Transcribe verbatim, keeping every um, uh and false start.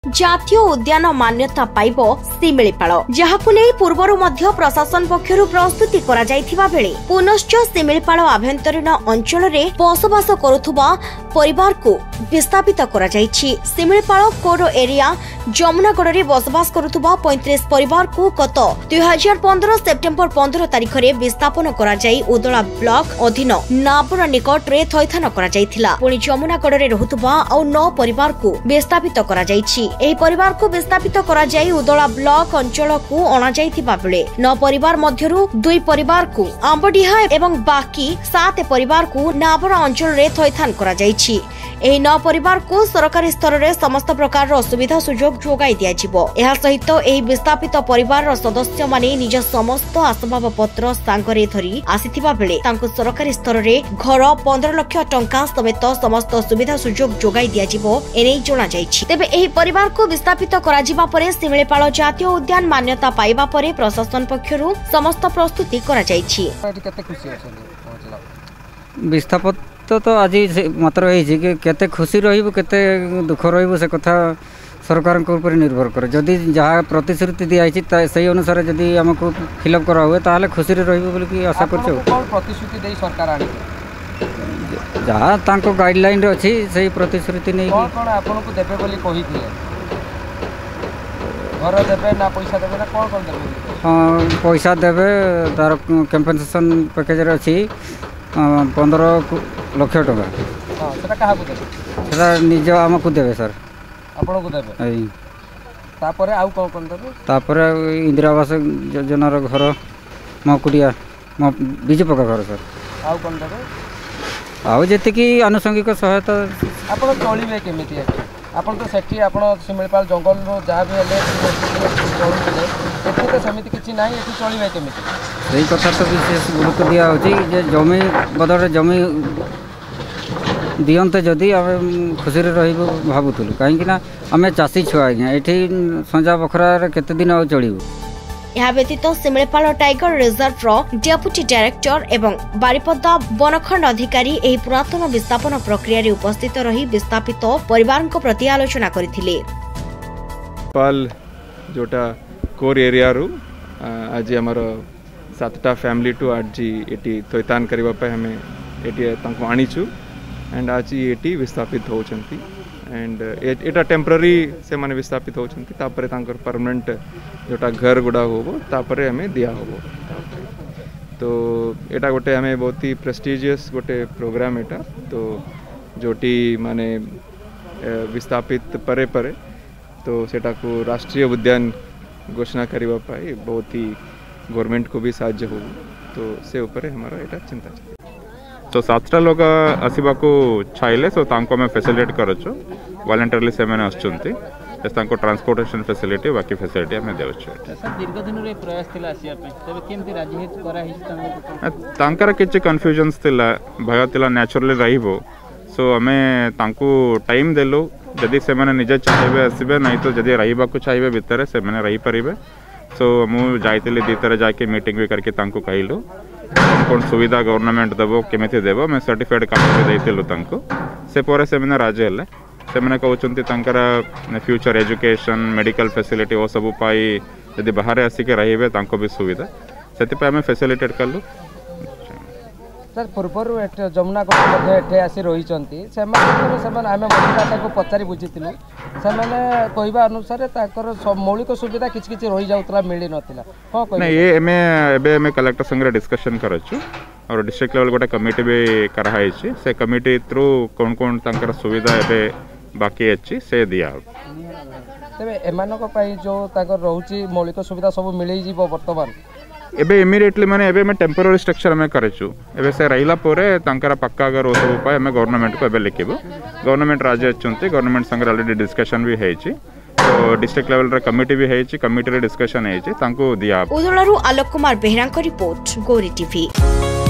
जातीय उद्यान मान्यता पाइब शिमिलीपाल जहाकु नै पूर्वरु मध्य प्रशासन पक्षरु प्रस्तुति करा जायथिबा बेले पुनश्च शिमिलीपाल आभ्यंतरीण अंचल रे बसवास करुथुबा परिवार को विस्थापित करा जायछि। शिमिलीपाल कोड एरिया जमुनागढ़ रे बसवास करुथुबा पैंतीस परिवार को गत दुई हजार पंद्रह सेप्टेम्बर पंद्रह तारिख रे विस्थापन करा जाय उदला ब्लॉक अधीन नाबरा निकट रे थैथान करा जायथिला। पुणी जमुनागढ़ रे रहुथुबा आ नौ परिवार को विस्थापित करा जायछि। एही परिवार को विस्थापित करा जाय उदला ब्लॉक अंचल को अणा जायथिबा बेले नौ परिवार मध्यरु दुई परिवार को आंबडिहा एवं बाकी सात परिवार को नाबरा अंचल रे थैथान करा जायछि। एही नौ परिवार को सरकारी स्तर रे समस्त प्रकार सुविधा सुजोग जोगाई दिया जिवो। एहा सहित एही विस्थापित परिवार सदस्य माने निज समस्त आसबाब पत्र सांगरे धरी आसिथिबा बेले तांको सरकारी स्तर रे घर पंद्रह लाख टंका समेत समस्त सुविधा सुजोग जोगाई दिया जिवो एनै जणा जायछि। तेबे एही परिवार को विस्थापित करा जिबा परे शिमिलीपाल जातीय उद्यान मान्यता पाइबा परे प्रशासन पक्षरु समस्त प्रस्तुति करा जायछि। केते खुशी अछन विस्थापित तो तो आज मात्र है कि केते खुशी रहिबो केते दुख रहिबो से कथा सरकार के ऊपर निर्भर करे। जदि जहाँ प्रतिश्रुति दिया से अनुसार जदि हमको फिलअप करा हुए ताले खुशी रहिबो बोली कि आशा करछो। कोन प्रतिश्रुति देई सरकार आनी जहाँ तांको गाइडलाइन रे अछि सेही प्रतिश्रुति नै कोन कोन आपन को देबे बोली कहिथिले घर देबे ना पैसा देबे ना कोन कोन देबे? हां पैसा देबे तार कंपनसेशन पैकेज रे अछि पंद्रह लक्ष टका। हां सेटा काहा को देबे? सेटा निज हमको देबे सर आपन को देबे। एई तापरे आउ कोन कोन देबे? तापरे इंदिरा आवास योजना रो घर मकुडिया म बिजु पका घर सर। आउ कोन देबे? आउ जेते की आनुषंगिक सहायता आपन चलिबे केमिति है? आपन तो सेठी आपन शिमिलीपाल जंगल रो जहाँ भी हेले चलुले एठी तो समिति किछि नाही एठी चलिबे केमिति? यही कथा तो विशेष गुरुत्व दिया होची जे जमी बदल जमी दियंते जदि आम खुशी रहिबो भाबुतलु काहेकि ना आमे चासी छुआ आज्ञा एठी संजा बखरा केते दिन आ चलिबो। यह व्यतीत शिमिलीपाल टाइगर रिजर्व रो डेप्यूटी डायरेक्टर एवं बारिपदा वनखंड अधिकारी एही पुरातन विस्थापन प्रक्रिया रे उपस्थित रही विस्थापित परिवार को प्रति आलोचना करथिले। पाल जोटा कोर एरिया रो आज हमर सातटा फैमिली टू आज एटी थैथान करबा पे हमें एटी तांको आनीछु एंड आज एटी विस्थापित होचंती एंड एटा टेम्पररी से माने विस्थापित होचंती तापरे तांकर परमानेंट जोटा घर गुडा होबो तापरे हमें दिया होबो। तो एटा गोटे हमें बहुत ही प्रेस्टिजियस गोटे प्रोग्राम एटा तो जोटी माने विस्थापित परे परे तो सेटा को राष्ट्रीय उद्यान घोषणा करबा पाई बहुत ही गवर्नमेंट को भी साहाय्य हो तो से ऊपर हमारा एटा चिंता है। तो सातटा लोग आसवा को चाहिए सो तांको में फैसिलिटेट करछु वॉलंटरली से मैंने आछुंती तांको ट्रांसपोर्टेशन फैसिलिटी बाकी फैसिलिटी हमें देउछु। सर दीर्घ दिन रे प्रयास थिला आसिया पे तबे केमति राजी हेत करा हिस तांको तांकर किछ कन्फ्यूजन्स थिला भय थिला नेचुरली रहिबो सो हमें तांको टाइम देलो जदि से मैंने निजे चाहिए आसबे नहीं तो जदि रहिबा को चाहिए भीतर से मैंने रही परिबे। सो मु जाइतले दीतर जाके मीटिंग भी करके तांको कहलो कौन सुविधा गवर्नमेंट देबो केमिति देबो मैं सर्टिफाइड काम भी देइतलो तांको से परे से मैंने राजी हले से मैंने कहउचंती तांकर फ्यूचर एजुकेशन मेडिकल फैसिलिटी ओ सब पाई जदि बाहर आसी के रहिबे तांको भी सुविधा सेति पे हमें फैसिलिटेट करलो। सर पूर्वर जमुनागढ़ मध्य एठे आसी रहिचंती से माने से माने हमें मधुराता को पचारि बुझितिलु से माने कहबा अनुसार ताकर मौलिक सुविधा किछ किछ रहि जाउतला मिली नथिला को कहबा नहीं ये एमे एबे एमे कलेक्टर संगे डिस्कशन करछु और डिस्ट्रिक्ट लेवल गोटे कमिटी भी करा है से कमिटी थ्रू कौन कौन तांकर सुविधा एबे बाकी अछि से दिया तबे एमानक पई जो ताकर रहउची मौलिक सुविधा सब मिलै जीवो वर्तमान एबे इमीडिएटली माने एबे में टेम्पररी स्ट्रक्चर में करेछु एबे से रहिला पोरे तांकर पक्का अगर ओ सब पाए हमें गवर्नमेंट को एबे लिखिबो गवर्नमेंट राजे अछंती गवर्नमेंट संगे ऑलरेडी डिस्कशन भी हेछि तो डिस्ट्रिक्ट लेवल रे कमिटी भी हेछि कमिटी रे डिस्कशन हेछि तांको दिया। उदलारु आलोक कुमार बेहरा को रिपोर्ट गौरी टीवी।